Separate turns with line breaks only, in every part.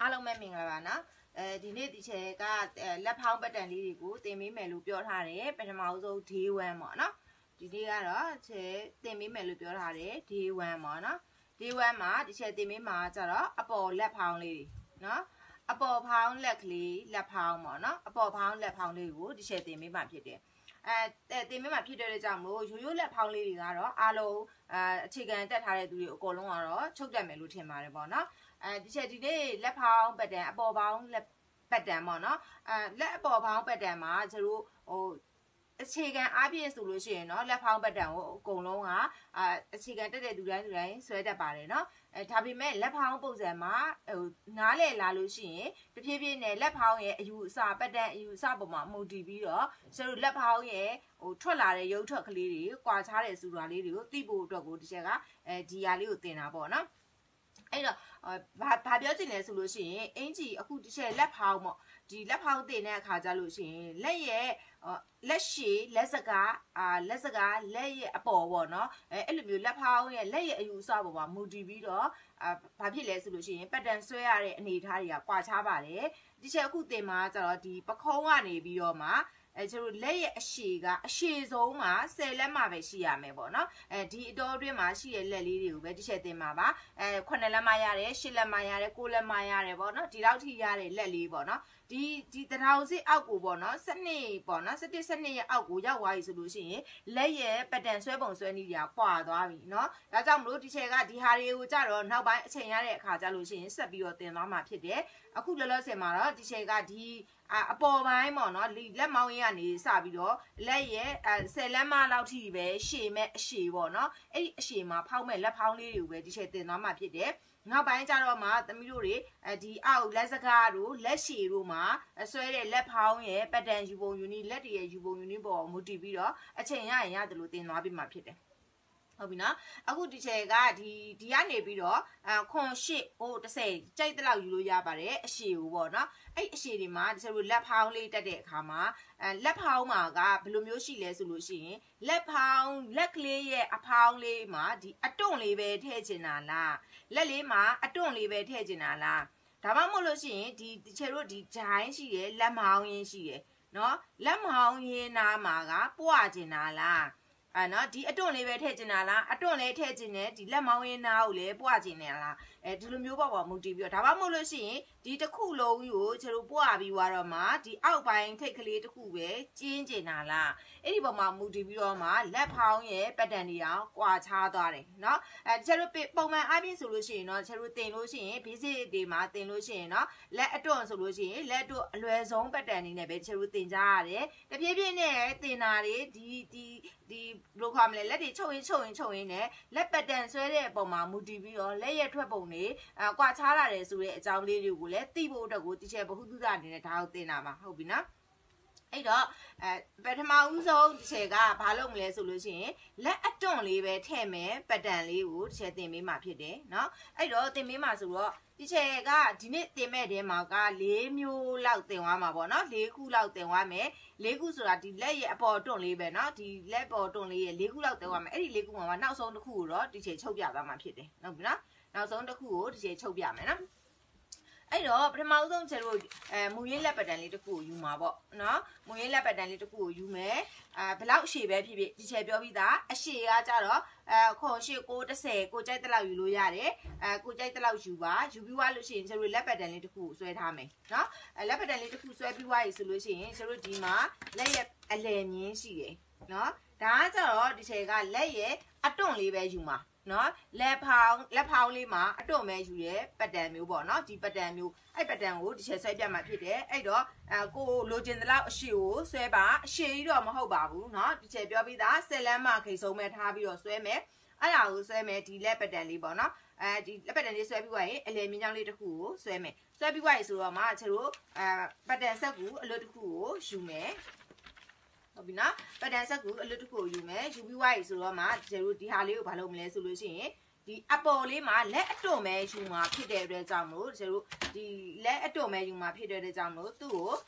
အားလုံးပဲမင်္ဂလာပါနော်ဒီနေ့ဒီချက်ကလက်ဖောင်းပတ်တန်လေးတွေကိုသင်ပေးမယ်လို့ပြောထားတယ်ပထမဆုံး day 1ပေါ့နော်ဒီနေ့ကတော့ချက်သင်ပေးမယ်လို့ပြောထားတယ် day 1ပေါ့နော် day 1မှာဒီချက်သင်ပေးမှာကျတော့အပေါ်လက်ဖောင်းလေးနော်အပေါ်ဖောင်းလက်ကလေးလက်ဖောင်းပေါ့နော်အပေါ်ဖောင်းလက်ဖောင်းလေးကိုဒီချက်သင်ပေးမှာဖြစ်တယ်တင်ပေးမှာဖြစ်တဲ့ကြောင့်မို့ရိုးရိုးလက်ဖောင်းလေးတွေကတော့အားလုံးအခြေခံတက်ထားတဲ့သူတွေအကုန်လုံးကတော့ချုပ်တက်မယ်လို့ထင်ပါတယ်ပေါ့နော်ဒီချက်ဒီနေ့လက်ဖောင်းပတ်တန်အပေါ်ဖောင်းလက်ပတ်တန်ပေါ့နော်လက်အပေါ်ဖောင်းပတ်တန်မှာကျတို့အခြေခံအားဖြင့်ဆိုလို့ရှိရင်เนาะလက်ဖောင်းပတ်တန်ကိုအကုန်လုံးကအခြေခံတက်တဲ့သူတိုင်းဆွဲတတ်ပါတယ်เนาะဒါပေမဲ့လက်ဖောင်းပုံစံမှာနားလည်လာလို့ရှိရင်တဖြည်းဖြည်းနဲ့လက်ဖောင်းရဲ့အယူအဆပတ်တန်အယူအဆပုံမှာမူတည်ပြီးတော့ကျတို့လက်ဖောင်းရဲ့ထွက်လာတဲ့ရုပ်ထွက်ကလေးတွေကွာခြားတဲ့စူတာလေးတွေကိုသိဖို့အတွက်ကိုဒီချက်ကဒီဟာလေးကိုသင်တာပေါ့เนาะအဲ့တော့ဘာပြောချင်လဲဆိုလို့ရှိရင်အင်ဂျီအခုတစ်ချက်လက်ဖောင်းပေါ့ဒီလက်ဖောင်းတင်တဲ့အခါကျလို့ရှိရင်လက်ရဲ့လက်ရှည်လက်စကားလက်ရဲ့အပေါ်ပေါ့နော်အဲ့လိုမျိုးလက်ဖောင်းရဲ့လက်ရဲ့အယူအဆပေါ်မှာမူတည်ပြီးတော့ဘာဖြစ်လဲဆိုလို့ရှိရင်ပတ်တန်ဆွဲရတဲ့အနေအထားတွေကကွာခြားပါတယ်ဒီချက်အခုတင်မှာကျတော့ဒီပခုံးကနေပြီးတော့မှကျတို့လက်ရဲ့အရှည်ကအရှည်ဆုံးမှာ10လက်မှပဲရှိရမယ်ပေါ့နော်ဒီအတော်အတွင်းမှာရှိတဲ့လက်လေးတွေကိုပဲတစ်ချက်သင်ပါပါ9လက်မှရတယ်10လက်မှရတယ်9လက်မှရတယ်ပေါ့နော်ဒီလောက်ထိရတဲ့လက်လေးပေါ့နော်ဒီတထောင်စစ်အောက်ကိုပေါ့နော်7ပေါ့နော်7ရဲ့အောက်ကိုရောက်သွားပြီဆိုလို့ရှိရင်လက်ရဲ့ပတ်တန်ဆွဲပုံဆွဲနည်းတွေကကွာသွားပြီเนาะဒါကြောင့်မလို့ဒီချက်ကဒီဟာတွေကိုကြတော့နောက်ပိုင်းအချိန်ရတဲ့အခါကျလို့ရှိရင်ဆက်ပြီးတော့သင်သွားမှာဖြစ်တယ်အခုလောလောဆယ်မှာတော့ဒီချက်ကဒီအပေါ်ပိုင်းပေါ့နော်လက်မောင်းရင်းကနေစပြီးတော့လက်ရဲ့10လက်မလောက်ထိပဲရှည်မဲ့အရှည်ပေါ့နော်အဲ့ဒီအရှည်မှာဖောက်မဲ့လက်ဖောင်းလေးတွေကိုပဲဒီချက်သင်သွားမှာဖြစ်တယ်နောက်ပိုင်းကျတော့မှသမီးတို့တွေဒီအောက်လက်စကားတို့လက်ရှည်တို့မှာဆွဲတဲ့လက်ဖောင်းရဲ့ပတ်တန်ယူပုံယူနည်းလက်တွေရဲ့ယူပုံယူနည်းပေါ်မူတည်ပြီးတော့အချိန်ရရင်ရတယ်လို့သင်သွားပြီးမှဖြစ်တယ်ဟုတ်ပြီနော်အခုဒီချက်ကဒီကနေပြီးတော့ခွန်8 30ကြိုက်တဲ့လောက်ယူလို့ရပါတယ်အရှည်ကိုပေါ့နော်အဲ့အရှည်တွေမှာဒီချက်တို့လက်ဖောင်းလေးတက်တဲ့အခါမှာလက်ဖောင်းမှာကဘယ်လိုမျိုးရှိလဲဆိုလို့ရှိရင်လက်ဖောင်းလက်ကလေးရဲ့အဖောင်းလေးမှာဒီအတွန့်လေးပဲထည့်ချင်တာလားလက်လေးမှာအတွန့်လေးပဲထည့်ချင်တာလားဒါမှမဟုတ်လို့ရှိရင်ဒီချက်တို့ဒီဂျိုင်းရှိတယ်လက်မောင်းရင်းရှိတယ်နော်လက်မောင်းရင်းနားမှာကပွားချင်တာလားနော်ဒီအတွန့်လေးပဲထည့်ချင်တာလားအတွန့်လေးထည့်ချင်တယ်ဒီလက်မောင်းရင်းနားကိုလည်းပွားချင်တယ်လားဒီလိုမျိုးပေါ့မူတည်ပြီးတော့ဒါမှမဟုတ်လို့ရှိရင်ဒီတစ်ခုလုံးကြီးကိုကျတို့ပွားပြီးတော့မှဒီအောက်ပိုင်းထိတ်ကလေးတစ်ခုပဲကျင်းကျင်တာလားအဲ့ဒီပုံမှာမူတည်ပြီးတော့မှလက်ဖောင်းရဲ့ပတ်တန်တွေအောင်ကွာခြားသွားတယ်နော်ကျတို့ပုံမှန်အားဖြင့်ဆိုလို့ရှိရင်တော့ကျတို့တင်လို့ရှိရင် basic တွေမှာတင်လို့ရှိရင်နော်လက်အတွန့်ဆိုလို့ရှိရင်လက်အတွန့်အလွယ်ဆုံးပတ်တန်နေနဲ့ပဲကျတို့တင်ကြရတယ်တဖြည်းဖြည်းနဲ့တင်တာတွေဒီဘယ်လိုခေါ်မလဲလက်တွေချုပ်ရင်းနဲ့လက်ပတ်တန်ဆွဲတဲ့အပေါ်မှာမူတည်ပြီးတော့လက်ရဲ့ထွက်ပုံတွေကွာခြားလာတယ်ဆိုတဲ့အကြောင်းလေးတွေကိုလည်းသိဖို့အတွက်ကိုဒီချက်ဘ ഹു တုဒအနေနဲ့ဒါကိုသင်တာပါဟုတ်ပြီနော်အဲ့တော့ပထမဦးဆုံးဒီချက်ကဘာလုပ်မလဲဆိုလို့ရှိရင်လက်အတွန့်လေးပဲထည့်မယ်ပတ်တန်လေးကိုဒီချက်သင်ပေးမှာဖြစ်တယ်เนาะအဲ့တော့သင်ပေးမှာဆိုတော့ဒီချက်ကဒီနေ့သင်မဲ့တဲမှာက4မျိုးလောက်သင်သွားမှာပေါ့เนาะ4ခုလောက်သင်သွားမယ်4ခုဆိုတာဒီလက်ရဲ့အပေါ်တွန့်လေးပဲเนาะဒီလက်ပေါ်တွန့်လေးရဲ့4ခုလောက်သင်သွားမယ်အဲ့ဒီ4ခုမှာနောက်ဆုံးတစ်ခုကိုတော့ဒီချက်ချုပ်ပြသွားမှာဖြစ်တယ်ဟုတ်ပြီနော်နောက်ဆုံးတစ်ခုကိုဒီချက်ချုပ်ပြမယ်နော်အဲ့တော့ပထမဆုံးကျတို့မူရင်းလက်ပတ်တန်လေးတစ်ခုကိုယူမှာပေါ့နော်မူရင်းလက်ပတ်တန်လေးတစ်ခုကိုယူမယ်ဘယ်လောက်အရှည်ပဲဖြစ်ဖြစ်ဒီချက်ပြောပြီးသားအရှည်ကကြတော့ခွန်8 9 30ကိုကြိုက်တဲ့လောက်ယူလို့ရတယ်ကိုကြိုက်တဲ့လောက်ယူပါယူပြီးွားလို့ရှိရင်ကျတို့လက်ပတ်တန်လေးတစ်ခုကိုဆွဲထားမယ်နော်လက်ပတ်တန်လေးတစ်ခုဆွဲပြီးွားပြီဆိုလို့ရှိရင်ကျတို့ဒီမှာလက်ရဲ့အလယ်မြင်းရှိတယ်နော်ဒါကကြတော့ဒီချက်ကလက်ရဲ့အတွန့်လေးပဲယူမှာနော်လက်ဖောင်းလေးမှာအတွန့်မဲယူရဲပတ်တန်မျိုးပေါ့နော်ဒီပတ်တန်မျိုးအဲ့ပတ်တန်ကိုဒီချက်ဆွဲပြမှာဖြစ်တယ်အဲ့တော့ကိုလိုချင်တဲ့လောက်အရှည်ကိုဆွဲပါအရှည်ကြီးတော့မဟုတ်ပါဘူးနော်ဒီချက်ပြောပြီးသား10လမ်းမှခိတ်ဆုံးမဲ့ထားပြီးတော့ဆွဲမယ်အဲ့ဒါကိုဆွဲမယ်ဒီလက်ပတ်တန်လေးပေါ့နော်ဒီလက်ပတ်တန်လေးဆွဲပြီးွားရင်အလယ်မြင်းချောင်းလေးတစ်ခုကိုဆွဲမယ်ဆွဲပြီးွားရင်ဆိုတော့မှကျတို့ပတ်တန်ဆက်ကူအလွတ်တစ်ခုကိုယူမယ်ဟုတ်ပြီနော်ပတ်တန်ဆက်ကူအလွတ်တစ်ခုကိုယူမယ်ယူပြီးွားပြီဆိုတော့မှကျတို့ဒီဟာလေးကိုဘာလုပ်မလဲဆိုလို့ရှိရင်ဒီအပေါ်လေးမှာလက်အတွန့်မဲယူမှာဖြစ်တဲ့အတွက်ကြောင့်မလို့ကျတို့ဒီလက်အတွန့်မဲယူမှာဖြစ်တဲ့အတွက်ကြောင့်မလို့သူ့ကို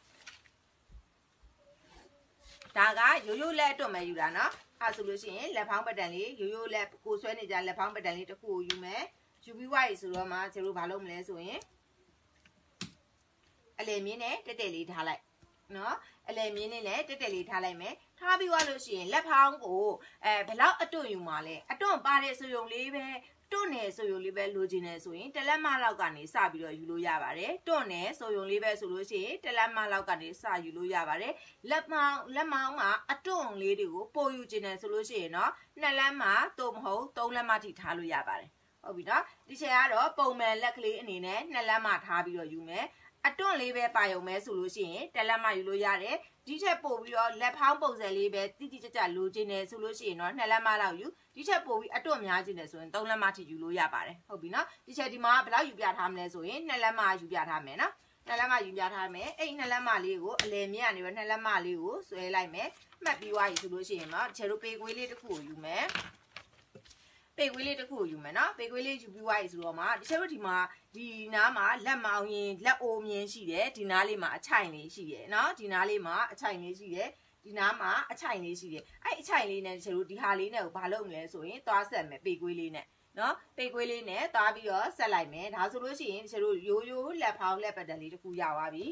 ဒါကရိုးရိုးလက်အတွန့်မဲယူတာနော်အဲ့ဆိုလို့ရှိရင်လက်ဖောင်းပတ်တန်လေးရိုးရိုးလက်ကိုဆွဲနေကြလက်ဖောင်းပတ်တန်လေးတစ်ခုကိုယူမယ်ယူပြီးွားပြီဆိုတော့မှကျတို့ဘာလုပ်မလဲဆိုရင်အလယ်မြင်းနဲ့တက်တက်လေးထားလိုက်နော်အလယ်မြင်းလေးနဲ့တက်တက်လေးထားလိုက်မယ်ထားပြီးသွားလို့ရှိရင်လက်ဖောင်းကိုဘယ်လောက်အတွန့်ယူမှာလဲအတွန့်ပါတဲ့ဆိုရုံလေးပဲတွန့်နေဆိုရုံလေးပဲလိုချင်နေဆိုရင်တလက်မလောက်ကနေစပြီးတော့ယူလို့ရပါတယ်တွန့်နေဆိုရုံလေးပဲဆိုလို့ရှိရင်တလက်မလောက်ကနေစယူလို့ရပါတယ်လက်မောင်းမှာအတွန့်လေးတွေကိုပို့ယူချင်တယ်ဆိုလို့ရှိရင်တော့2လက်မသို့မဟုတ်3လက်မထိထားလို့ရပါတယ်ဟုတ်ပြီနော်ဒီချက်ကတော့ပုံမှန်လက်ကလေးအနေနဲ့2လက်မထားပြီးတော့ယူမယ်အတွန့်လေးပဲပါရုံပဲဆိုလို့ရှိရင်တလက်မယူလို့ရတယ်ဒီချက်ပို့ပြီးတော့လက်ဖောင်းပုံစံလေးပဲတိတိကျကျလိုချင်တယ်ဆိုလို့ရှိရင်တော့2လက်မလောက်ယူဒီချက်ပို့ပြီးအတွန့်များချင်တယ်ဆိုရင်3လက်မထိယူလို့ရပါတယ်ဟုတ်ပြီနော်ဒီချက်ဒီမှာဘယ်လောက်ယူပြထားမလဲဆိုရင်2လက်မယူပြထားမယ်နော်2လက်မယူပြထားမယ်အဲ့2လက်မလေးကိုအလယ်မြင့်ကနေပဲ2လက်မလေးကိုဆွဲလိုက်မယ်မှတ်ပြီးွားပြီဆိုလို့ရှိရင်တော့ဒီချက်တို့ပေကွေးလေးတစ်ခုကိုယူမယ်ပေကွေးလေးတစ်ခုကိုယူမယ်နော်ပေကွေးလေးယူပြီးွားပြီဆိုတော့မှဒီချက်တို့ဒီမှာဒီနားမှာလက်မောင်းရင်လက်အိုးမြင်ရှိတယ်ဒီနားလေးမှာအချိုင်လေးရှိတယ်နော်ဒီနားလေးမှာအချိုင်လေးရှိတယ်ဒီနားမှာအချိုင်လေးရှိတယ်အဲ့အချိုင်လေးနဲ့ဒီချက်တို့ဒီဟာလေးနဲ့ကိုဘာလုပ်မလဲဆိုရင်သွားဆက်မယ်ပေကွေးလေးနဲ့နော်ပေကွေးလေးနဲ့သွားပြီးတော့ဆက်လိုက်မယ်ဒါဆိုလို့ရှိရင်ဒီချက်တို့ရိုးရိုးလက်ဖောင်းလက်ပတ်တန်လေးတစ်ခုရသွားပြီ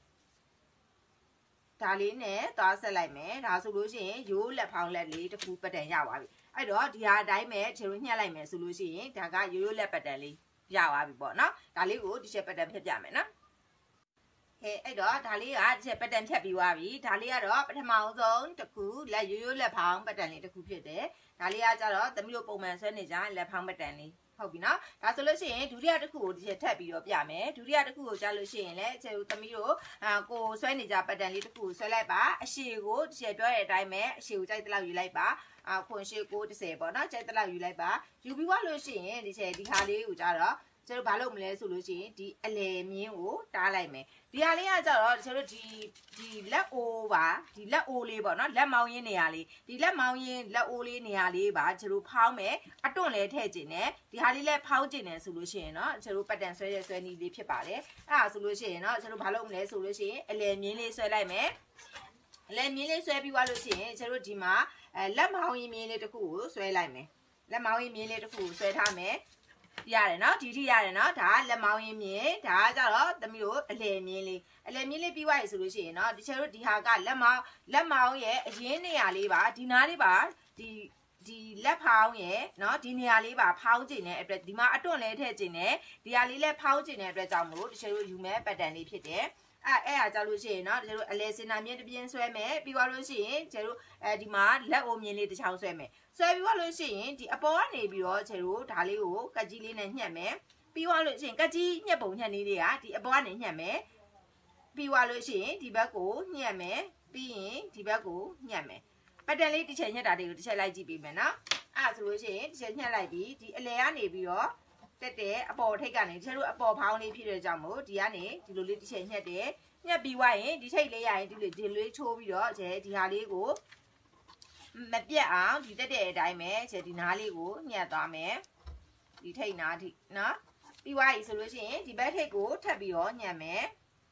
ဒါလေးနဲ့သွားဆက်လိုက်မယ်ဒါဆိုလို့ရှိရင်ရိုးလက်ဖောင်းလက်လေးတစ်ခုပတ်တန်ရသွားပြီအဲ့တော့ဒီဟာအတိုင်းပဲခြေလို့ညှက်လိုက်မယ်ဆိုလို့ရှိရင်ဒါကရိုးရိုးလက်ပတ်တန်လေးရသွားပြီပေါ့နော်ဒါလေးကိုဒီချက်ပတ်တန်ဖြတ်ပြမယ်နော်ဟဲ့အဲ့တော့ဒါလေးကဒီချက်ပတ်တန်ဖြတ်ပြီးသွားပြီဒါလေးကတော့ပထမဆုံးတစ်ခုလက်ရိုးရိုးလက်ဖောင်းပတ်တန်လေးတစ်ခုဖြစ်တယ်ဒါလေးကကြတော့သမီးတို့ပုံမှန်ဆွဲနေကြလက်ဖောင်းပတ်တန်လေးဟုတ်ပြီနော်ဒါဆိုလို့ရှိရင်ဒုတိယတစ်ခုကိုဒီချက်ထပ်ပြီးတော့ပြမယ်ဒုတိယတစ်ခုကိုကြားလို့ရှိရင်လည်းကျေသမီးတို့ကိုဆွဲနေကြပတ်တန်လေးတစ်ခုကိုဆွဲလိုက်ပါအရှည်ကိုဒီချက်ပြောတဲ့အတိုင်းပဲအရှည်ကိုကြိုက်တဲ့လောက်ယူလိုက်ပါခွန်ရှည်ကို30ပေါ့နော်ကြိုက်တဲ့လောက်ယူလိုက်ပါယူပြီးသွားလို့ရှိရင်ဒီချက်ဒီဟာလေးကိုကြတော့ကျတို့ဘာလုပ်မလဲဆိုလို့ရှိရင်ဒီအလယ်မြင်းကိုတားလိုက်မယ်ဒီဟာလေးကကြတော့ကျတို့ဒီလက်အိုးပါဒီလက်အိုးလေးပေါ့နော်လက်မောင်းရင်းနေရာလေးဒီလက်မောင်းရင်းလက်အိုးလေးနေရာလေးပါကျတို့ဖောင်းမယ်အတွန့်လဲထည့်ကျင်တယ်ဒီဟာလေးလည်းဖောင်းကျင်တယ်ဆိုလို့ရှိရင်เนาะကျတို့ပတ်တန်ဆွဲရဲဆွဲနီးလေးဖြစ်ပါတယ်အဲ့ဒါဆိုလို့ရှိရင်เนาะကျတို့ဘာလုပ်မလဲဆိုလို့ရှိရင်အလယ်မြင်းလေးဆွဲလိုက်မယ်အလယ်မြင်းလေးဆွဲပြီးသွားလို့ရှိရင်ကျတို့ဒီမှာလက်မောင်းရင်းမြင်းလေးတစ်ခုကိုဆွဲလိုက်မယ်လက်မောင်းရင်းမြင်းလေးတစ်ခုကိုဆွဲထားမယ်ရတယ်နော်ဒီထိရတယ်နော်ဒါလက်မောင်းရင်းမြင်ဒါကကြတော့သမီးတို့အလယ်မြင်းလေးပြီးသွားပြီဆိုလို့ရှိရင်နော်ဒီချက်တို့ဒီဟာကလက်မောင်းရဲ့အရင်းနေရာလေးပါဒီနားလေးပါဒီလက်ဖောင်းရဲ့နော်ဒီနေရာလေးပါဖောင်းကျင်တဲ့အတွက်ဒီမှာအတွန့်လဲထည့်ကျင်တယ်ဒီဟာလေးလည်းဖောင်းကျင်တဲ့အတွက်ကြောင့်မလို့ဒီချက်တို့ယူမဲ့ပတ်တန်လေးဖြစ်တယ်အဲ့ဒါကြောင့်လို့ရှိရင်เนาะကျတို့အလဲစင်နာမြင့်တစ်ပြင်းဆွဲမယ်ပြီးသွားလို့ရှိရင်ကျတို့ဒီမှာလက်အိုမြင်းလေးတစ်ချောင်းဆွဲမယ်ဆွဲပြီးသွားလို့ရှိရင်ဒီအပေါ်ကနေပြီးတော့ကျတို့ဒါလေးကိုကတ်ကြီးလေးနဲ့ညှက်မယ်ပြီးသွားလို့ရှိရင်ကတ်ကြီးညှက်ပုံညှက်နည်းလေးကဒီအပေါ်ကနေညှက်မယ်ပြီးသွားလို့ရှိရင်ဒီဘက်ကိုညှက်မယ်ပြီးရင်ဒီဘက်ကိုညှက်မယ်ပတ်တန်လေးတစ်ချက်ညှက်တာတွေကိုတစ်ချက်လိုက်ကြည့်ပေးမယ်နော်အဲ့ဒါဆိုလို့ရှိရင်တစ်ချက်ညှက်လိုက်ပြီးဒီအလဲကနေပြီးတော့တက်တဲ့အပေါ်ထိတ်ကနေကျတို့အပေါ်ဖောင်းလေးဖြစ်တဲ့ကြောင့်မို့ဒီကနေဒီလိုလေးတစ်ချက်ညှက်တယ်ညှက်ပြီးွားရင်ဒီထိတ်လေးရရင်ဒီလေးချိုးပြီးတော့ဒီဟာလေးကိုမပြတ်အောင်ဒီတက်တဲ့အတိုင်းပဲဒီနားလေးကိုညှက်သွားမယ်ဒီထိတ်နားထိနော်ပြီးွားပြီဆိုလို့ရှိရင်ဒီဘက်ထိတ်ကိုထပ်ပြီးတော့ညှက်မယ်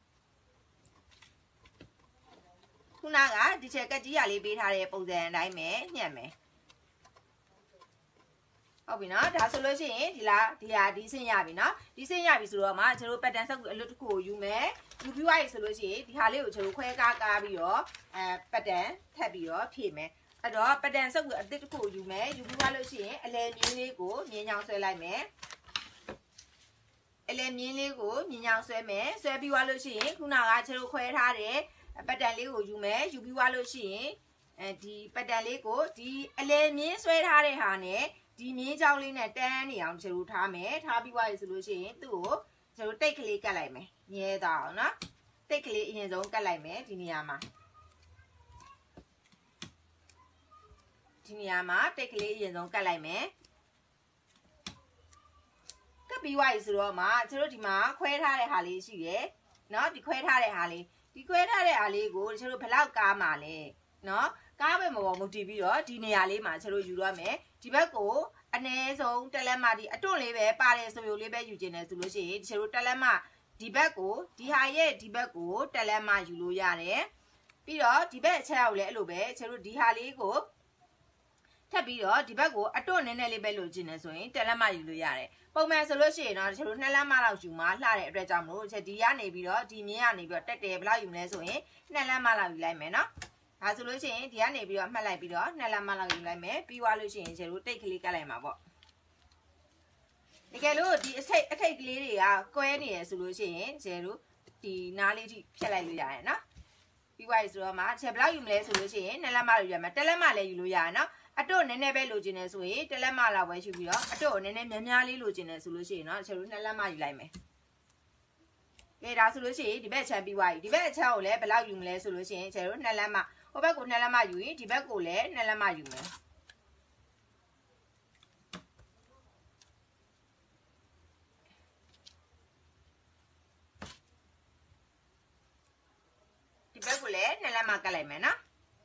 ခုနကဒီချက်ကကြီးရလေးပေးထားတဲ့ပုံစံအတိုင်းပဲညှက်မယ်ဟုတ်ပြီနော်ဒါဆိုလို့ရှိရင်ဒီဆင်းရပြီနော်ဒီဆင်းရပြီဆိုတော့မှကျတို့ပတ်တန်ဆက်ကူအလွတ်တစ်ခုကိုယူမယ်ယူပြီးွားပြီဆိုလို့ရှိရင်ဒီဟာလေးကိုကျတို့ခွဲကားပြီးတော့ပတ်တန်ထပ်ပြီးတော့ဖြည့်မယ်အဲ့တော့ပတ်တန်ဆက်ကူအသစ်တစ်ခုကိုယူမယ်ယူပြီးွားလို့ရှိရင်အလဲမြင်းလေးကိုမြင်းချောင်းဆွဲလိုက်မယ်အလဲမြင်းလေးကိုမြင်းချောင်းဆွဲမယ်ဆွဲပြီးွားလို့ရှိရင်ခုနကကျတို့ခွဲထားတဲ့ပတ်တန်လေးကိုယူမယ်ယူပြီးွားလို့ရှိရင်ဒီပတ်တန်လေးကိုဒီအလဲမြင်းဆွဲထားတဲ့ဟာနဲ့ဒီမြင်းချောင်းလေးနဲ့တန်းနေအောင်ကျတို့ထားမယ်ထားပြီးွားရဆိုလို့ရှိရင်သူ့ကိုကျတို့တိတ်ကလေးကတ်လိုက်မယ်ညဲသွားအောင်နော်တိတ်ကလေးအရင်ဆုံးကတ်လိုက်မယ်ဒီနေရာမှာတိတ်ကလေးအရင်ဆုံးကတ်လိုက်မယ်ကတ်ပြီးွားရဆိုတော့မှကျတို့ဒီမှာခွဲထားတဲ့ဟာလေးရှိတယ်နော်ဒီခွဲထားတဲ့ဟာလေးကိုကျတို့ဘယ်လောက်ကားမှာလဲနော်ကားပဲမပေါ်မူတည်ပြီးတော့ဒီနေရာလေးမှာကျတို့ယူရမယ်ဒီဘက်ကိုအနည်းဆုံးတက်လက်မဒီအတွန့်လေးပဲပါတယ်ဆိုရုံလေးပဲယူကျင်တယ်ဆိုလို့ရှိရင်ကျတို့တက်လက်မဒီဘက်ကိုဒီဟာရဲ့ဒီဘက်ကိုတက်လက်မယူလို့ရတယ်ပြီးတော့ဒီဘက်အချက်အောက်လည်းအဲ့လိုပဲကျတို့ဒီဟာလေးကိုထပ်ပြီးတော့ဒီဘက်ကိုအတွတ်နည်းနည်းလေးပဲလိုချင်တယ်ဆိုရင်တက်လက်မယူလို့ရတယ်ပုံမှန်ဆိုလို့ရှိရင်တော့ကျွန်တော်2လက်မလောက်ယူမှလှတဲ့အတွက်ကြောင့်မလို့ဒီကနေပြီးတော့ဒီမြင်းကနေပြီးတော့တက်တယ်ဘယ်လောက်ယူမလဲဆိုရင်2လက်မလောက်ယူလိုက်မယ်နော်ဒါဆိုလို့ရှိရင်ဒီကနေပြီးတော့မှတ်လိုက်ပြီးတော့2လက်မလောက်ယူလိုက်မယ်ပြီးသွားလို့ရှိရင်ကျွန်တော်တိတ်ကလေးကတ်လိုက်မှာပေါ့တကယ်လို့ဒီအထိတ်ကလေးတွေကကွဲနေရဆိုလို့ရှိရင်ကျွန်တော်ဒီနားလေးထိဖြတ်လိုက်လို့ရတယ်နော်ပြီးသွားပြီဆိုတော့မှချက်ဘယ်လောက်ယူမလဲဆိုလို့ရှိရင်2လက်မယူရမယ်1လက်မလည်းယူလို့ရတယ်နော်အတွတ်နည်းနည်းပဲလိုချင်တယ်ဆိုရင်1လက်မလောက်ပဲယူပြီးတော့အတွတ်ကိုနည်းနည်းများများလေးလိုချင်တယ်ဆိုလို့ရှိရင်တော့ကျွန်တော်2လက်မယူလိုက်မယ်ကဲဒါဆိုလို့ရှိရင်ဒီဘက်ချမ်းပြီးသွားပြီဒီဘက်အချမ်းကိုလည်းဘယ်လောက်ယူမလဲဆိုလို့ရှိရင်ကျွန်တော်2လက်မဟိုဘက်ကို2လက်မယူရင်ဒီဘက်ကိုလည်း2လက်မယူမယ်ဒီဘက်ကိုလည်း2လက်မကတ်လိုက်မယ်နော်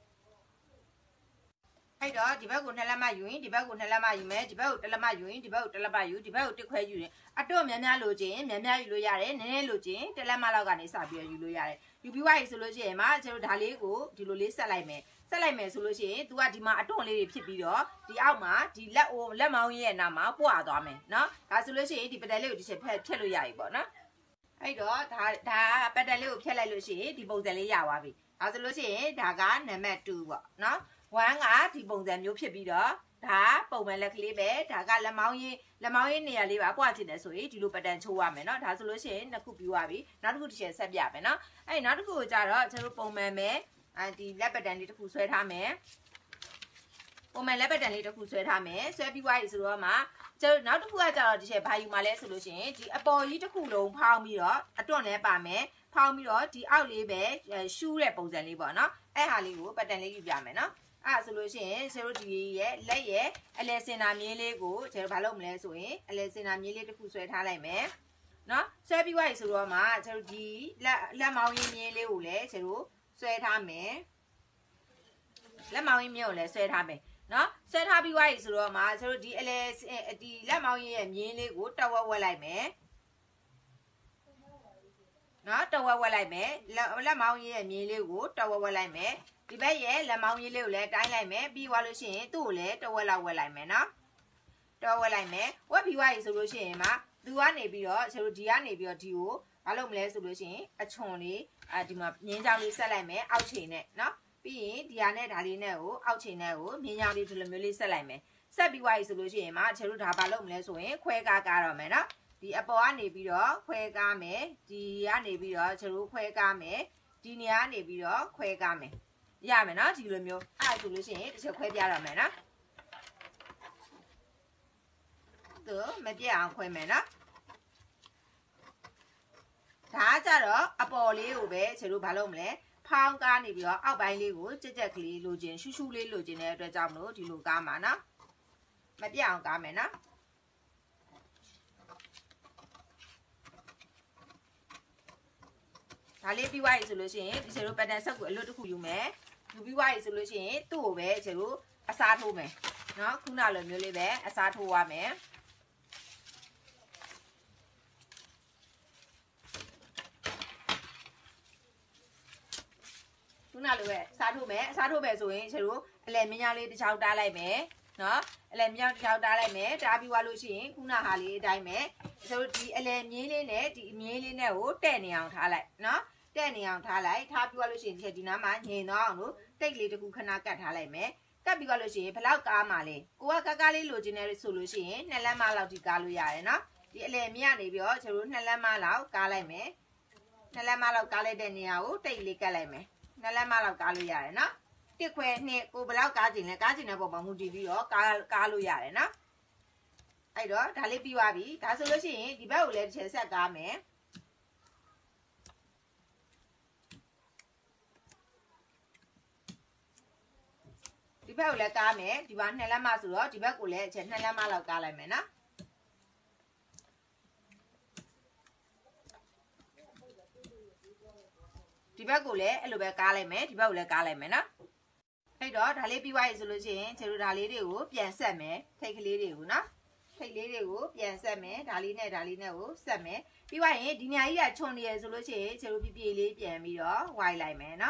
အဲ့တော့ဒီဘက်ကို2လက်မယူရင်ဒီဘက်ကို2လက်မယူမယ်ဒီဘက်ကို1လက်မယူရင်ဒီဘက်ကို1လက်မယူဒီဘက်ကို1ခွဲယူရင်အတွတ်များများလိုချင်များများယူလို့ရတယ်နည်းနည်းလိုချင်1လက်မလောက်ကနေစပြီးယူလို့ရတယ်ယူပြီးသွားပြီဆိုလို့ရှိရင်မှကျွန်တော်ဒါလေးကိုဒီလိုလေးဆက်လိုက်မယ်ဆိုလို့ရှိရင် तू ကဒီမှာအတွတ်လေးတွေဖြစ်ပြီးတော့ဒီအောက်မှာဒီလက်မောင်းရဲ့နာမှာပွာသွားမယ်နော်ဒါဆိုလို့ရှိရင်ဒီပဒယ်လေးကိုဒီချက်ဖြတ်လို့ရပြီပေါ့နော်အဲ့တော့ဒါပဒယ်လေးကိုဖြတ်လိုက်လို့ရှိရင်ဒီပုံစံလေးရသွားပြီဒါဆိုလို့ရှိရင်ဒါကနံပါတ်2ပေါ့နော်1ကဒီပုံစံမျိုးဖြစ်ပြီးတော့ဒါပုံမှန်လက်ကလေးပဲဒါကလက်မောင်းရေးနေရာလေးပါပွားချင်တယ်ဆိုရင်ဒီလိုပတန်ချိုးရမယ်เนาะဒါဆိုလို့ရှိရင်နှစ်ခုပြီးသွားပြီနောက်တစ်ခုတစ်ချက်ဆက်ပြမယ်เนาะအဲ့နောက်တစ်ခုကိုကြတော့ကျွန်တော်ပုံမှန်ပဲဒီလက်ပတန်လေးတစ်ခုဆွဲထားမယ်ပုံမှန်လက်ပတန်လေးတစ်ခုဆွဲထားမယ်ဆွဲပြီးသွားပြီဆိုတော့မှကျွန်တော်နောက်တစ်ခုကကြတော့ဒီချက်ဘာယူမှာလဲဆိုလို့ရှိရင်ဒီအပေါ်ကြီးတစ်ခုလုံးဖောင်းပြီးတော့အတွန့်လဲပါမယ်ဖောင်းပြီးတော့ဒီအောက်လေးပဲရှူးတဲ့ပုံစံလေးပေါ့เนาะအဲ့ဟာလေးကိုပတန်လေးယူပြမယ်เนาะအဲ့ဆိုလို့ရှိရင်ဆရာတို့ဒီရဲ့လက်ရဲ့အလဲစင်နာမြင်းလေးကိုဆရာတို့ဘာလုပ်မလဲဆိုရင်အလဲစင်နာမြင်းလေးတစ်ခုဆွဲထားလိုက်မယ်နော်ဆွဲပြီးသွားပြီဆိုတော့မှဆရာတို့ဒီလက်မောင်းရင်းမြင်းလေးကိုလည်းဆရာတို့ဆွဲထားမယ်လက်မောင်းရင်းမြင်းကိုလည်းဆွဲထားမယ်နော်ဆွဲထားပြီးသွားပြီဆိုတော့မှဆရာတို့ဒီအလဲဒီလက်မောင်းရင်းရဲ့မြင်းလေးကိုတဝက်ဝက်လိုက်မယ်နော်တဝက်ဝက်လိုက်မယ်လက်မောင်းရင်းရဲ့မြင်းလေးကိုတဝက်ဝက်လိုက်မယ်ဒီဘက်ရဲ့လက်မောင်းကြီးလေးကိုလည်းတိုင်းလိုက်မယ်ပြီးသွားလို့ရှိရင်သူ့ကိုလည်းတဝက်လောက်ဝက်လိုက်မယ်နော်တဝက်လိုက်မယ်ဝက်ပြီးသွားပြီဆိုလို့ရှိရင်မှသူကနေပြီးတော့ကျွန်တော်ဒီကနေပြီးတော့ဒီကိုဘာလုပ်မလဲဆိုလို့ရှိရင်အချွန်လေးဒီမှာမြင်းချောင်းလေးဆက်လိုက်မယ်အောက်ချိန်နဲ့နော်ပြီးရင်ဒီဟာနဲ့ဒါလေးနဲ့ကိုအောက်ချိန်နဲ့ကိုမြင်းချောင်းလေးဒီလိုမျိုးလေးဆက်လိုက်မယ်ဆက်ပြီးသွားပြီဆိုလို့ရှိရင်မှကျွန်တော်ဒါဘာလုပ်မလဲဆိုရင်ခွဲကားတော့မယ်နော်ဒီအပေါ်ကနေပြီးတော့ခွဲကားမယ်ဒီကနေပြီးတော့ကျွန်တော်ခွဲကားမယ်ဒီနေရာကနေပြီးတော့ခွဲကားမယ်ရမယ်နော်ဒီလိုမျိုးအဲ့ဆိုလို့ရှိရင်တစ်ချက်ခွဲပြရမယ်နော်သူမပြတ်အောင်ခွဲမယ်နော်ဒါကြတော့အပေါ်လေးကိုပဲခြေတို့ဘာလုပ်မလဲဖောင်းကားနေပြီးတော့အောက်ပိုင်းလေးကိုကြက်ကလေးလိုချင်ရှူးရှူးလေးလိုချင်တဲ့အတွက်ကြောင့်မလို့ဒီလိုကားမှာနော်မပြတ်အောင်ကားမယ်နော်ဒါလေးပြီးသွားပြီဆိုလို့ရှိရင်ဒီခြေတို့ပက်တန်ဆက်ကိုအလွတ်တစ်ခုယူမယ်ယူပြီးသွားပြီဆိုလို့ရှိရင်သူ့ကိုပဲခြေတို့အစားထိုးမယ်နော်ခုနလိုမျိုးလေးပဲအစားထိုးရမယ်ခုနလိုပဲအစားထိုးမယ်ဆိုရင်ခြေတို့အလဲမြင်းများလေးတစ်ချောင်းတားလိုက်မယ်နော်အလဲမြင်းတစ်ချောင်းတားလိုက်မယ်တားပြီးသွားလို့ရှိရင်ခုနဟာလေးအတိုင်းပဲခြေတို့ဒီအလဲမြင်းလေးနဲ့ဒီမြင်းလေးနဲ့ကိုတဲ့နေအောင်ထားလိုက်နော်တဲ့နေအောင်ထားလိုက်ထားပြီးသွားလို့ရှိရင်ဒီနားမှာငြိမ်သွားအောင်လို့တိတ်လေးတစ်ခုခဏကတ်ထားလိုက်မယ်ကတ်ပြီးသွားလို့ရှိရင်ဘလောက်ကားမှာလဲကိုကကားလေးလိုချင်တယ်ဆိုလို့ရှိရင်2လက်မလောက်ဒီကားလို့ရတယ်နော်ဒီအလဲမြင့်ကနေပြီးတော့ကျွန်တော်2လက်မလောက်ကားလိုက်မယ်2လက်မလောက်ကားလိုက်တဲ့နေရာကိုတိတ်လေးကတ်လိုက်မယ်2လက်မလောက်ကားလို့ရတယ်နော်တစ်ခွဲနှစ်ကိုဘလောက်ကားချင်လဲကားချင်တဲ့ပုံမှာမူတည်ပြီးတော့ကားလို့ရတယ်နော်အဲ့တော့ဒါလေးပြီးသွားပြီဒါဆိုလို့ရှိရင်ဒီဘက်ကိုလည်းတစ်ချက်ဆက်ကားမယ်ဒီဘက်ကိုလည်းကားမယ်ဒီမှာ2လက်မဆိုတော့ဒီဘက်ကိုလည်းအချက်2လက်မလောက်ကားလိုက်မယ်နော်ဒီဘက်ကိုလည်းအဲ့လိုပဲကားလိုက်မယ်ဒီဘက်ကိုလည်းကားလိုက်မယ်နော်အဲ့တော့ဒါလေးပြီးသွားပြီဆိုလို့ရှိရင်ခြေတို့ဒါလေးတွေကိုပြန်ဆက်မယ်ထိတ်ကလေးတွေကိုနော်ထိတ်လေးတွေကိုပြန်ဆက်မယ်ဒါလေးနဲ့ကိုဆက်မယ်ပြီးသွားရင်ဒီနေရာကြီးကခြုံနေရဆိုလို့ရှိရင်ခြေတို့ပြပြလေးပြန်ပြီးတော့ဝိုင်းလိုက်မယ်နော်က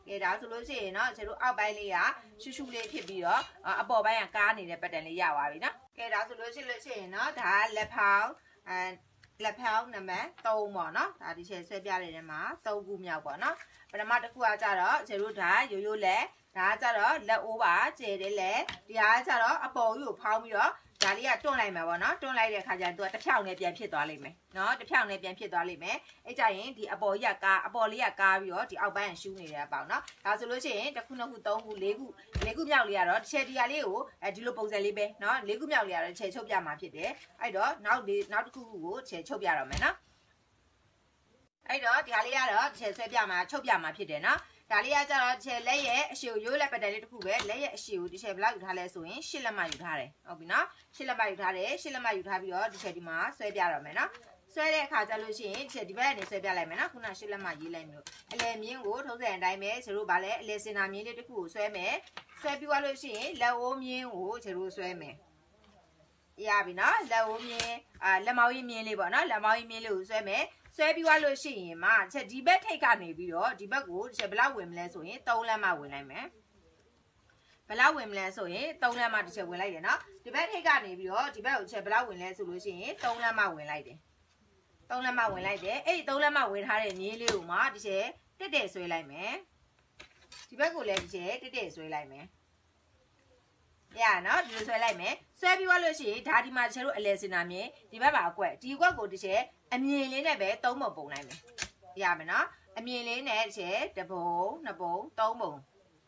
ကဲဒါဆိုလို့ရှိရင်เนาะကျတို့အောက်ပိုင်းလေးကရှူရှူလေးဖြစ်ပြီးတော့အပေါ်ပိုင်းကကားနေတဲ့ pattern လေးရပါပြီเนาะကဲဒါဆိုလို့ရှိရင်เนาะဒါကလက်ဖောင်းလက်ဖောင်းနံပါတ်3ပေါ့เนาะဒါဒီချက်ဆွဲပြတဲ့ထဲမှာ3ခုမြောက်ပေါ့เนาะပထမတစ်ခုကကြတော့ကျတို့ဒါရိုးရိုးလက်ဒါကကြတော့လက်အိုးပါကျဲတယ်လက်ဒီဟာကကြတော့အပေါ်ကြီးကိုဖောင်းပြီးတော့ဒါလေးကတွန်းလိုက်မှာပေါ့နော်တွန်းလိုက်တဲ့အခါကျရင်သူကတစ်ဖြောင်နဲ့ပြန်ဖြစ်သွားလိမ့်မယ်နော်တစ်ဖြောင်နဲ့ပြန်ဖြစ်သွားလိမ့်မယ်အဲ့ကြရင်ဒီအပေါ်ကြီးကကားအပေါ်လေးကကားပြီးတော့ဒီအောက်ပိုင်းကရှူးနေတယ်ပေါ့နော်ဒါဆိုလို့ရှိရင်တစ်ခုနှစ်ခုသုံးခုလေးခုမြောက်လေးကတော့တစ်ချက်ဒီဟာလေးကိုဒီလိုပုံစံလေးပဲနော်လေးခုမြောက်လေးကတော့တစ်ချက်ချုပ်ပြမှာဖြစ်တယ်အဲ့တော့နောက်တစ်ခုကိုတစ်ချက်ချုပ်ပြတော့မယ်နော်အဲ့တော့ဒီဟာလေးကတော့တစ်ချက်ဆွဲပြမှာချုပ်ပြမှာဖြစ်တယ်နော်ဒါလေးကကြတော့ချက်လက်ရဲ့အရှည်ကိုရိုးလက်ပတ်တယ်လေးတစ်ခုပဲလက်ရဲ့အရှည်ကိုဒီချက်ဘယ်လောက်ယူထားလဲဆိုရင်8လက်မယူထားတယ်ဟုတ်ပြီနော်8လက်မယူထားတယ်8လက်မယူထားပြီးတော့ဒီချက်ဒီမှာဆွဲပြတော့မယ်နော်ဆွဲတဲ့အခါကျလို့ရှိရင်ဒီချက်ဒီဘက်ကနေဆွဲပြလိုက်မယ်နော်ခုန8လက်မရေးလိုက်မျိုးအလယ်မြင်းကိုထုံးစံအတိုင်းပဲကျတို့ဗာလဲအလယ်စင်နာမြင်းလေးတစ်ခုကိုဆွဲမယ်ဆွဲပြီးသွားလို့ရှိရင်လက်အိုးမြင်းကိုကျတို့ဆွဲမယ်ရပြီနော်လက်အိုးမြင်းလက်မောင်းကြီးမြင်းလေးပေါ့နော်လက်မောင်းကြီးမြင်းလေးကိုဆွဲမယ်ဆွဲပြီးသွားလို့ရှိရင်မှချက်ဒီဘက်ထိတ်ကနေပြီးတော့ဒီဘက်ကိုချက်ဘလောက်ဝင်မလဲဆိုရင်3လက်မှဝင်လိုက်မယ်ဘလောက်ဝင်မလဲဆိုရင်3လက်မှတစ်ချက်ဝင်လိုက်တယ်နော်ဒီဘက်ထိတ်ကနေပြီးတော့ဒီဘက်ကိုချက်ဘလောက်ဝင်လဲဆိုလို့ရှိရင်3လက်မှဝင်လိုက်တယ်3လက်မှဝင်လိုက်တယ်အဲ့ဒီ3လက်မှဝင်ထားတဲ့မြေးလေးကိုမှဒီချက်တက်တက်ဆွဲလိုက်မယ်ဒီဘက်ကိုလည်းဒီချက်တက်တက်ဆွဲလိုက်မယ်ရနော်ဒီလိုဆွဲလိုက်မယ်ဆွဲပြီးသွားလို့ရှိရင်ဒါဒီမှာကျတို့အလဲစင်တာမြင်ဒီဘက်ပါအကွက်ဒီအကွက်ကိုတစ်ချက်အမြင်လေးနဲ့ပဲ3ပုံပုံလိုက်မယ်ရမယ်နော်အမြင်လေးနဲ့တစ်ချက်1ပုံ2ပုံ3ပုံ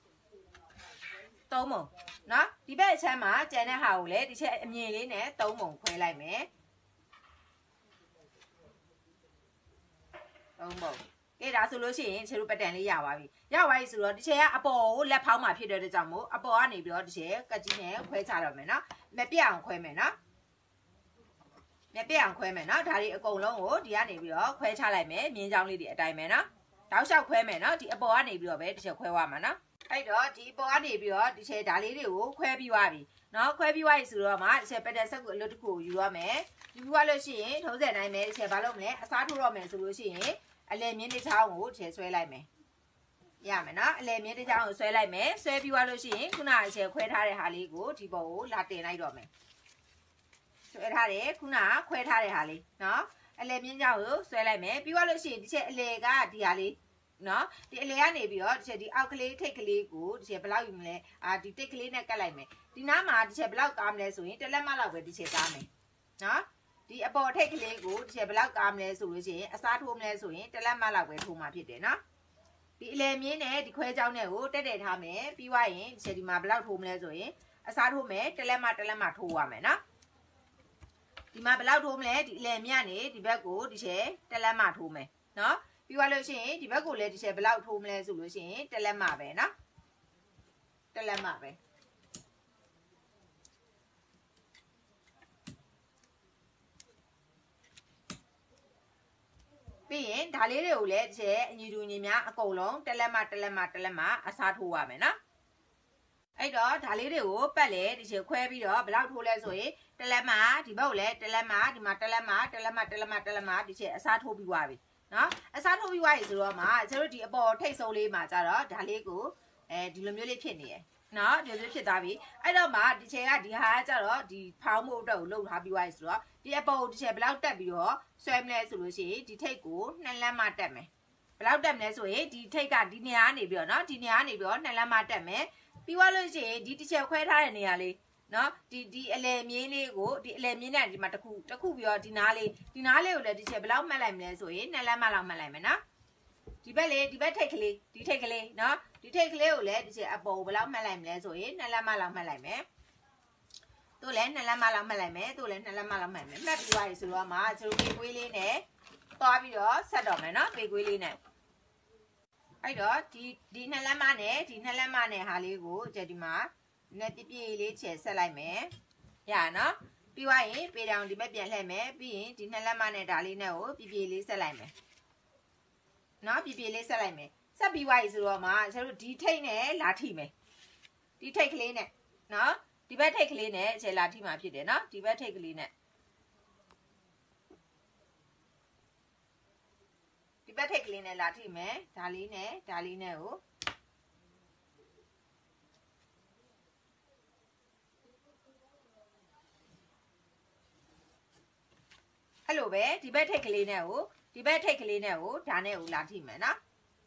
နော်ဒီဘက်အချမ်းမှာကျန်တဲ့ဟာကိုလည်းတစ်ချက်အမြင်လေးနဲ့3ပုံခွဲလိုက်မယ်3ပုံကဲဒါဆိုလို့ရှိရင်ကျတို့ပတ်တန်လေးရပါပြီရပါပြီဆိုတော့ဒီချက်ကအပေါ်ကိုလက်ဖောင်းမှာဖြစ်တဲ့အတွက်ကြောင့်မို့အပေါ်ကနေပြီးတော့ဒီချက်ကကြီးနဲ့ခွဲချတော့မယ်နော်မပြတ်အောင်ခွဲမယ်နော်မပြတ်အောင်ခွဲမယ်နော်ဒါတွေအကုန်လုံးကိုဒီကနေပြီးတော့ခွဲချလိုက်မယ်မြင်းချောင်းလေးတွေအတိုင်းပဲနော်တောက်လျှောက်ခွဲမယ်နော်ဒီအပေါ်ကနေပြီးတော့ပဲဒီချက်ခွဲသွားမှာနော်အဲ့တော့ဒီအပေါ်ကနေပြီးတော့ဒီချက်ဒါလေးတွေကိုခွဲပြီးသွားပြီနော်ခွဲပြီးသွားပြီဆိုတော့မှဒီချက်ပတ်တဲ့ဆက်ကိုအလုပ်တစ်ခုကိုယူရမယ်ယူသွားလို့ရှိရင်ထုံးစံတိုင်းပဲဒီချက်ဘာလုပ်မလဲအစားထိုးတော့မယ်ဆိုလို့ရှိရင်အလဲမြင်းတစ်ချောင်းကိုချက်ဆွဲလိုက်မယ်ရမယ်နော်အလဲမြင်းတစ်ချောင်းကိုဆွဲလိုက်မယ်ဆွဲပြီးသွားလို့ရှိရင်ခုနအချက်ခွဲထားတဲ့ဟာလေးကိုဒီပေါ်ကိုလာတင်လိုက်တော့မယ်ဆွဲထားတယ်ခုနခွဲထားတဲ့ဟာလေးနော်အလဲမြင်းချောင်းကိုဆွဲလိုက်မယ်ပြီးသွားလို့ရှိရင်ဒီချက်အလဲကဒီဟာလေးနော်ဒီအလဲကနေပြီးတော့ဒီချက်ဒီအောက်ကလေးထိတ်ကလေးကိုဒီချက်ဘယ်လောက်ယူမလဲဒီတိတ်ကလေးနဲ့ကတ်လိုက်မယ်ဒီနားမှာဒီချက်ဘယ်လောက်ကားမလဲဆိုရင်1လက်မလောက်ပဲဒီချက်ကားမယ်နော်ဒီအပေါ်ထိတ်ကလေးကိုဒီချက်ဘယ်လောက်ကားမလဲဆိုလို့ရှိရင်အစားထိုးမလဲဆိုရင်1လက်မလောက်ပဲထိုးမှာဖြစ်တယ်နော်ဒီအလဲမြင်းနဲ့ဒီခွဲချောင်းနဲ့ကိုတက်တက်ထားမယ်ပြီးသွားရင်ဒီချက်ဒီမှာဘယ်လောက်ထိုးမလဲဆိုရင်အစားထိုးမယ်1လက်မထိုးရမယ်နော်ဒီမှာဘယ်လောက်ထိုးမလဲဒီအလဲမြတ်နေဒီဘက်ကိုဒီချက်1လက်မထိုးမယ်နော်ပြီးသွားလို့ရှိရင်ဒီဘက်ကိုလည်းဒီချက်ဘယ်လောက်ထိုးမလဲဆိုလို့ရှိရင်1လက်မပဲနော်1လက်မပဲပြီးရင်ဒါလေးတွေကိုလည်းဒီချက်အညီတူညီများအကုန်လုံး1လက်မအစားထိုးရမယ်နော်အဲ့တော့ဒါလေးတွေကိုပတ်လေဒီချက်ခွဲပြီးတော့ဘယ်လောက်ထိုးလဲဆိုရင်1လက်မဒီဘက်ကိုလည်း1လက်မဒီမှာ1လက်မဒီချက်အစားထိုးပြီးသွားပြီနော်အစားထိုးပြီးသွားပြီဆိုတော့မှကျတို့ဒီအပေါ်ထိတ်ဆုံးလေးမှာကြတော့ဒါလေးကိုဒီလိုမျိုးလေးဖြစ်နေရယ်နော်ဒီလိုဖြစ်သွားပြီအဲ့တော့မှဒီချက်ကဒီဟာကကြတော့ဒီဖောင်းမှုအတွက်ကိုလှုပ်ထားပြီးသွားပြီဆိုတော့ဒီအပေါ်ကိုဒီချက်ဘယ်လောက်တက်ပြီးတော့ဆွဲမလဲဆိုလို့ရှိရင်ဒီထိတ်ကို2လက်မတက်မယ်ဘယ်လောက်တက်မလဲဆိုရင်ဒီထိတ်ကဒီနေရာကနေပြီးတော့နော်ဒီနေရာကနေပြီးတော့2လက်မတက်မယ်ပြီးသွားလို့ရှိရင်ဒီတစ်ချက်ခွဲထားတဲ့နေရာလေးနော်ဒီအလဲမြင်းလေးကိုဒီအလဲမြင်းနဲ့ဒီမှာတစ်ခုပြီးတော့ဒီနားလေးကိုလည်းဒီချက်ဘယ်လောက်မှတ်လိုက်မလဲဆိုရင်2လက်မလောက်မှတ်လိုက်မယ်နော်ဒီဘက်ထိတ်ကလေးဒီထိတ်ကလေးနော်ဒီထိတ်ကလေးကိုလည်းဒီချက်အပေါ်ဘယ်လောက်မှတ်လိုက်မလဲဆိုရင်2လက်မလောက်မှတ်လိုက်မယ်တို့လည်း2လက်မလောက်မှတ်လိုက်မယ်တို့လည်း2လက်မလောက်မှတ်မယ်မှတ်ပြီးသွားပြီဆိုတော့မှကျတို့ပေကွေးလေးနဲ့သွားပြီးတော့ဆက်တော့မယ်နော်ပေကွေးလေးနဲ့အဲ့တော့ဒီ2လက်မနဲ့ဒီ2လက်မနဲ့ဟာလေးကိုကျဒီမှာနဲ့ပြည့်လေးချက်ဆက်လိုက်မယ်ရနော်ပြီးသွားရင်ပေတောင်ဒီဘက်ပြန်လှည့်မယ်ပြီးရင်ဒီ2လက်မနဲ့ဒါလေးနဲ့ကိုပြည့်လေးဆက်လိုက်မယ်နော်ပြည့်လေးဆက်လိုက်မယ်ဆက်ပြီးသွားပြီဆိုတော့မှကျတို့ဒီထိတ်နဲ့လာထိမယ်ဒီထိတ်ကလေးနဲ့နော်ဒီဘက်ထိတ်ကလေးနဲ့ခြေလာထိမှာဖြစ်တယ်နော်ဒီဘက်ထိတ်ကလေးနဲ့ဒီဘက်ထိတ်ကလေးနဲ့လာထိမယ်ဒါလေးနဲ့ကိုအဲ့လိုပဲဒီဘက်ထိတ်ကလေးနဲ့ကိုဒီဘက်ထိတ်ကလေးနဲ့ကိုဒါနဲ့ကိုလာထိမယ်နော်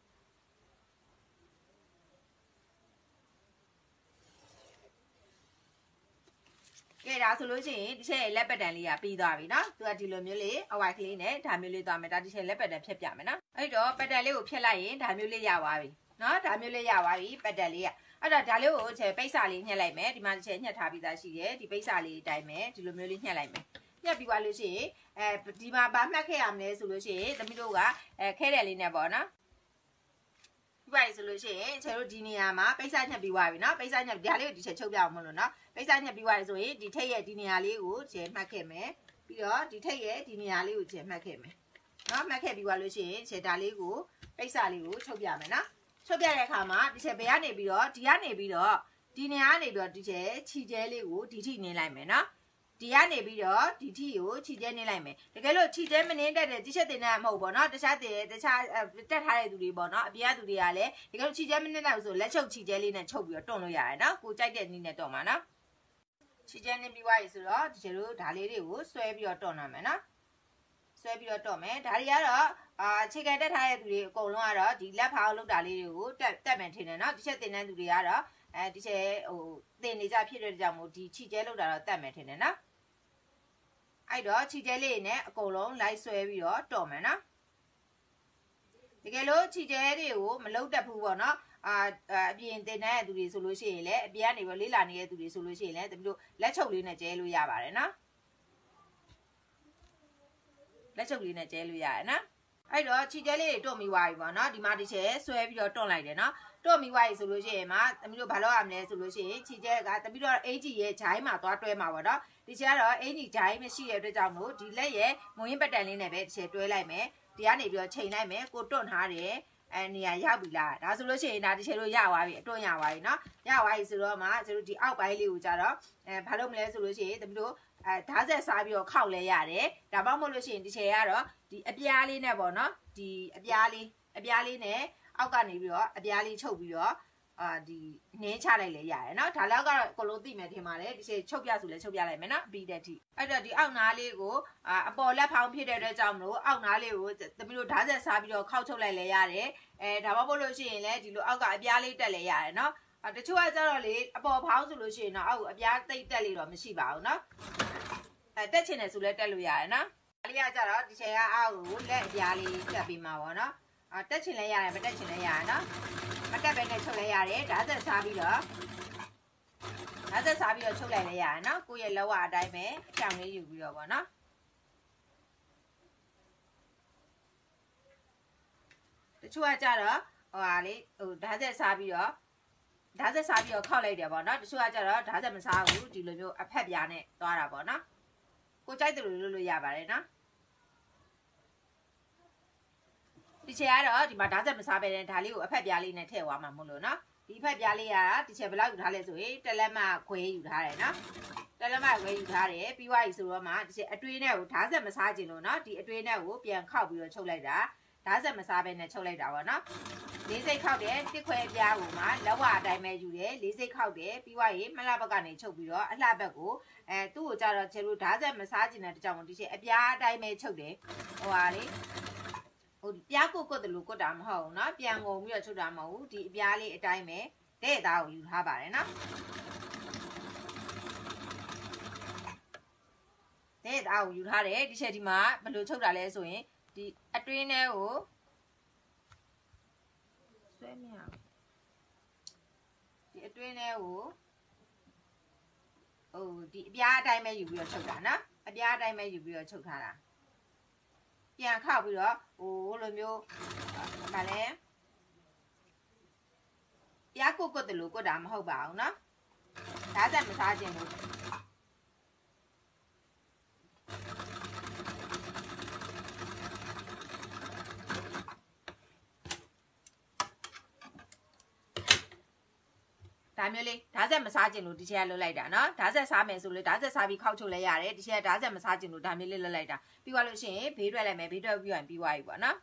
ကဲဒါဆိုလို့ရှိရင်ဒီချက်ရဲ့လက်ပတ်တန်လေးကပြီးသွားပြီနော်သူကဒီလိုမျိုးလေးအဝိုက်ကလေးနဲ့ဒါမျိုးလေးသွားမယ်ဒါဒီချက်လက်ပတ်တန်ဖြတ်ပြမယ်နော်အဲ့တော့ပတ်တန်လေးကိုဖြတ်လိုက်ရင်ဒါမျိုးလေးရသွားပြီနော်ဒါမျိုးလေးရသွားပြီပတ်တန်လေးကအဲ့တော့ဒါလေးကိုချက်ပိတ်စာလေးညှက်လိုက်မယ်ဒီမှာတစ်ချက်ညှက်ထားပြီးသားရှိတယ်ဒီပိတ်စာလေးတိုင်းမယ်ဒီလိုမျိုးလေးညှက်လိုက်မယ်ညှက်ပြီးသွားလို့ရှိရင်ဒီမှာဗာမှတ်ခဲ့ရမလဲဆိုလို့ရှိရင်သမီးတို့ကခဲတယ်လေးနဲ့ပေါ့နော်ဒီပါဆိုလို့ရှိရင်ခြေတို့ဒီနေရာမှာပိတ်စာညှက်ပြီးသွားပြီနော်ပိတ်စာညှက်ဒါလေးကိုဒီချက်ချုပ်ပြအောင်မလို့နော်ပိတ်စာညှက်ပြီးသွားပြီဆိုရင်ဒီထိတ်ရဲ့ဒီနေရာလေးကိုခြေမှတ်ခဲ့မယ်ပြီးတော့ဒီထိတ်ရဲ့ဒီနေရာလေးကိုခြေမှတ်ခဲ့မယ်နော်မှတ်ခဲ့ပြီးသွားလို့ရှိရင်ခြေဒါလေးကိုပိတ်စာလေးကိုချုပ်ပြမယ်နော်ချုပ်ပြတဲ့အခါမှာဒီချက်ဘယ်ကနေပြီးတော့ဒီကနေပြီးတော့ဒီနေရာကနေပြီးတော့ဒီချက်ခြိကျဲလေးကိုဒီထိနေလိုက်မယ်နော်ဒီကနေပြီးတော့ဒီထိကိုခြိကျဲနေလိုက်မယ်တကယ်လို့ခြိကျဲမနေတတ်တဲ့ဒီချက်တင်တဲ့မဟုတ်ပေါ့နော်တခြားတက်ထားတဲ့သူတွေပေါ့နော်အပြင်ကသူတွေကလည်းတကယ်လို့ခြိကျဲမနေတတ်ဘူးဆိုလက်ချုပ်ခြိကျဲလေးနဲ့ချုပ်ပြီးတော့တွန်းလို့ရတယ်နော်ကိုကြိုက်တဲ့နည်းနဲ့တွန်းပါနော်ခြိကျဲနေပြီးွားပြီဆိုတော့ဒီချက်တို့ဓာလေးတွေကိုဆွဲပြီးတော့တွန်းရမယ်နော်ဆွဲပြီးတော့တွန်းမယ်ဒါတွေကတော့ခြေကန်တက်ထားတဲ့သူတွေအကုန်လုံးကတော့ဒီလက်ဖောက်လောက်တာလေးတွေကိုတက်မယ်ထင်တယ်နော်ဒီချက်တင်တဲ့သူတွေကတော့ဒီချက်ဟိုတင်နေကြဖြစ်တဲ့ကြောင့်မို့ဒီခြိကျဲလောက်တာတော့တက်မယ်ထင်တယ်နော်အဲ့တော့ခြိကျဲလေးနဲ့အကုန်လုံးလိုက်ဆွဲပြီးတော့တော်မယ်နော်တကယ်လို့ခြိကျဲတွေကိုမလုတ်တတ်ဘူးပေါ့နော်အပြင်တင်တဲ့သူတွေဆိုလို့ရှိရင်လည်းအပြင်ကနေပြီးလေးလာနေတဲ့သူတွေဆိုလို့ရှိရင်လည်းတမီးတို့လက်ချုပ်လေးနဲ့ကျဲလို့ရပါတယ်နော်လက်ချုပ်လေးနဲ့ကျဲလို့ရတယ်နော်အဲ့တော့ခြိကျဲလေးတွေတွတ်မိသွားပြီပေါ့နော်ဒီမှာဒီချက်ဆွဲပြီးတော့တွတ်လိုက်တယ်နော်တွတ်မိသွားပြီဆိုလို့ရှိရင်မှာတမီးတို့ဘာလုပ်ရမလဲဆိုလို့ရှိရင်ခြိကျဲကတမီးတို့အင်ဂျီရဲ့ဂျိုင်းမှာသွားတွဲမှာပေါ့နော်ဒီချက်ကတော့အင်ဂျီဂျိုင်းမရှိတဲ့အတွက်ကြောင့်မို့ဒီလက်ရဲ့မွေးပတ်တန်လေးနဲ့ပဲဒီချက်တွဲလိုက်မယ်ဒီကနေပြီးတော့ချိန်လိုက်မယ်ကိုတွတ်ထားတယ်နေရာရောက်ပြီလားဒါဆိုလို့ရှိရင်ဒါဒီချက်တို့ရသွားပြီအတွန်းရသွားပြီနော်ရသွားပြီဆိုတော့မှကျတို့ဒီအောက်ပိုင်းလေးကိုကြတော့ဘာလုပ်မလဲဆိုလို့ရှိရင်တမီးတို့ဓာတ်ဆက်စားပြီးတော့ခောက်လဲရတယ်ဒါမှမဟုတ်လို့ရှိရင်ဒီချက်ကတော့ဒီအပြားလေးနဲ့ပေါ့နော်ဒီအပြားလေးနဲ့အောက်ကနေပြီးတော့အပြားလေးချုပ်ပြီးတော့ဒီနင်းချလိုက်လဲရတယ်เนาะဒါလောက်ကတော့အကုန်လုံးသိမယ်ထင်ပါတယ်ဒီချက်ချုပ်ပြဆိုလဲချုပ်ပြလိုက်မယ်เนาะပြီးတဲ့အထိအဲ့တော့ဒီအောက်နားလေးကိုအပေါ်လက်ဖောင်းဖြစ်တဲ့အတွက်ကြောင့်မလို့အောက်နားလေးကိုတမီးတို့ဓာတ်ဆက်စားပြီးတော့ခောက်ချုပ်လိုက်လဲရတယ်ဒါမှမဟုတ်လို့ရှိရင်လည်းဒီလိုအောက်ကအပြားလေးတက်လဲရတယ်เนาะတချို့ကကျတော့လေအပေါ်ဖောင်းဆိုလို့ရှိရင်တော့အောက်အပြားတိတ်တက်လေးတော့မရှိပါဘူးเนาะတက်ချင်တယ်ဆိုလဲတက်လို့ရတယ်เนาะဒါလေးကကျတော့ဒီချက်ကအောက်ကိုလက်အပြားလေးတက်ပြီးမှာပေါ့เนาะတက်ချင်လဲရတယ်မတက်ချင်လဲရတယ်เนาะမတက်ပဲနဲ့ချုပ်လိုက်ရတယ်ဓာတ်ဆက်စားပြီးတော့ချုပ်လိုက်လဲရတယ်เนาะကိုယ့်ရဲ့လက်ဝါအတိုင်းပဲဖြောင်းလေးယူပြီးတော့ပေါ့เนาะတချို့ကကြတော့ဟိုဟာလေးဟိုဓာတ်ဆက်စားပြီးတော့ခောက်လိုက်တယ်ပေါ့เนาะတချို့ကကြတော့ဓာတ်ဆက်မစားဘူးဒီလိုမျိုးအဖက်ပြားနဲ့သွားတာပေါ့เนาะကိုကြိုက်တယ်လို့လုပ်ရပါတယ်เนาะဒီချက်ကတော့ဒီမှာဓာတ်ဆက်မစားပဲနဲ့ဒါလေးကိုအဖက်ပြားလေးနဲ့ထည့်သွားမှာမဟုတ်လို့เนาะဒီဖက်ပြားလေးကဒီချက်ဘယ်လောက်ယူထားလဲဆိုရင်တက်လက်မခွဲယူထားတယ်เนาะတက်လက်မခွဲယူထားတယ်ပြီးွားပြီဆိုတော့မှဒီချက်အတွင်းနဲ့ကိုဓာတ်ဆက်မစားခြင်းလို့เนาะဒီအတွင်းနဲ့ကိုပြန်ခောက်ပြီးတော့ချုပ်လိုက်တာဓာတ်ဆက်မစားပဲနဲ့ချုပ်လိုက်တာပေါ့เนาะလေးစိတ်ခောက်တယ်တစ်ခွဲပြားကိုမှလက်ဝါအတိုင်းပဲယူတယ်လေးစိတ်ခောက်တယ်ပြီးွားရင်မလှဘက်ကနေချုပ်ပြီးတော့အလှဘက်ကိုသူ့ကိုကြတော့ကျလို့ဓာတ်ဆက်မစားခြင်းတဲ့တကြောင်ဒီချက်အပြားအတိုင်းပဲချုပ်တယ်ဟိုဟာလေဟိုပြားကုတ်တယ်လို့ကုတ်တာမဟုတ်ဘူးเนาะပြန်ငုံပြီးတော့ချုပ်တာမဟုတ်ဘူးဒီအပြားလေးအတိုင်းပဲတဲ့သားကိုယူထားပါတယ်เนาะတဲ့သားကိုယူထားတယ်ဒီချက်ဒီမှာဘယ်လိုချုပ်တာလဲဆိုရင်ဒီအတွင်းထဲကိုဆွဲမရဘူးဒီအတွင်းထဲကိုဟိုဒီအပြားအတိုင်းပဲယူပြီးတော့ချုပ်တာเนาะအပြားအတိုင်းပဲယူပြီးတော့ချုပ်ထားတာပြန်ခောက်ပြီးတော့ဟိုလိုမျိုးဗာလဲပြားကုတ်တယ်လို့ကုတ်တာမဟုတ်ပါဘူးเนาะဓာတ်ဆက်မစားခြင်းလို့ဒါမျိုးလေးဓာတ်ဆက်မစားခြင်းလို့ဒီချက်ကလွတ်လိုက်တာเนาะဓာတ်ဆက်စားမယ်ဆိုလို့ဓာတ်ဆက်စားပြီးခောက်ချုပ်လဲရတယ်ဒီချက်ကဓာတ်ဆက်မစားခြင်းလို့ဒါမျိုးလေးလွတ်လိုက်တာပြီးသွားလို့ရှိရင်ဘေးတွက်လိုက်မယ်ဘေးတွက်ပြီးရင်ပြီးသွားပြီပေါ့เนาะ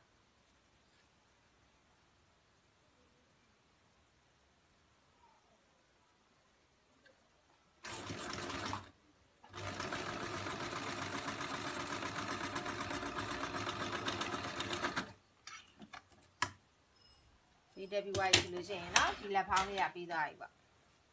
တက်ပြီးွားရဆိုလို့ရှိရင်နော်ဒီလက်ဖောင်းလေးကပြီးသွားပြီပေါ့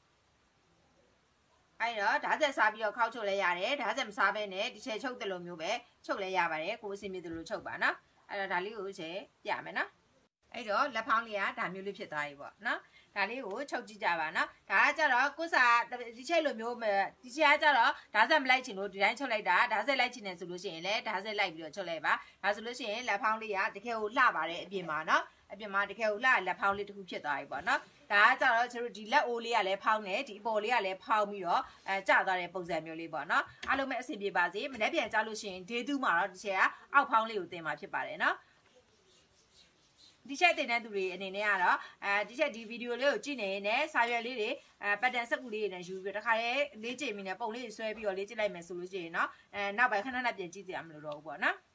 အဲ့တော့ဓာတ်ဆက်စားပြီးတော့ခောက်ချုပ်လဲရတယ်ဓာတ်ဆက်မစားဘဲနဲ့ဒီချဲချုပ်တယ်လို့မျိုးပဲချုပ်လဲရပါတယ်ကိုအစီအမြေတယ်လို့ချုပ်ပါနော်အဲ့တော့ဒါလေးကိုချဲပြမယ်နော်အဲ့တော့လက်ဖောင်းလေးကဒါမျိုးလေးဖြစ်သွားပြီပေါ့နော်ဒါလေးကိုချုပ်ကြည့်ကြပါနော်ဒါကကြတော့ကိုစားဒီချက်လိုမျိုးဒီချက်ကကြတော့ဓာတ်ဆက်မလိုက်ချင်လို့ဒီတိုင်းချုပ်လိုက်တာဓာတ်ဆက်လိုက်ချင်တယ်ဆိုလို့ရှိရင်လည်းဓာတ်ဆက်လိုက်ပြီးတော့ချုပ်လိုက်ပါဒါဆိုလို့ရှိရင်လက်ဖောင်းလေးကတကယ်ကိုလှပါတယ်အပြင်မှာနော်အပြင်မှာတကယ်ကိုလှလက်ဖောင်းလေးတစ်ခုဖြစ်သွားပြီပေါ့နော်ဒါကကြတော့ကျွန်တော်ဒီလက်အိုးလေးကလည်းဖောင်းတယ်ဒီအပေါ်လေးကလည်းဖောင်းပြီးတော့ကျသွားတဲ့ပုံစံမျိုးလေးပေါ့နော်အားလုံးပဲအဆင်ပြေပါစေမနေ့ပြန်ကြလို့ရှိရင် day 2မှာတော့ဒီချက်ကအောက်ဖောင်းလေးကိုတင်มาဖြစ်ပါတယ်နော်ဒီချက်တင်တဲ့သူတွေအနေနဲ့ကတော့ဒီချက်ဒီဗီဒီယိုလေးကိုကြည့်နေရင်လည်းစာရွက်လေးတွေပတ်တန်စက်ကူလေးတွေနဲ့ယူပြီးတော့တခါလေးလေးချိန်မိနဲ့ပုံလေးဆွဲပြီးတော့လေးကြည့်လိုက်မယ်ဆိုလို့ရှိရင်เนาะနောက်ပိုင်းခဏခဏပြန်ကြည့်ကြရမလို့တော့ဘူးပေါ့နော်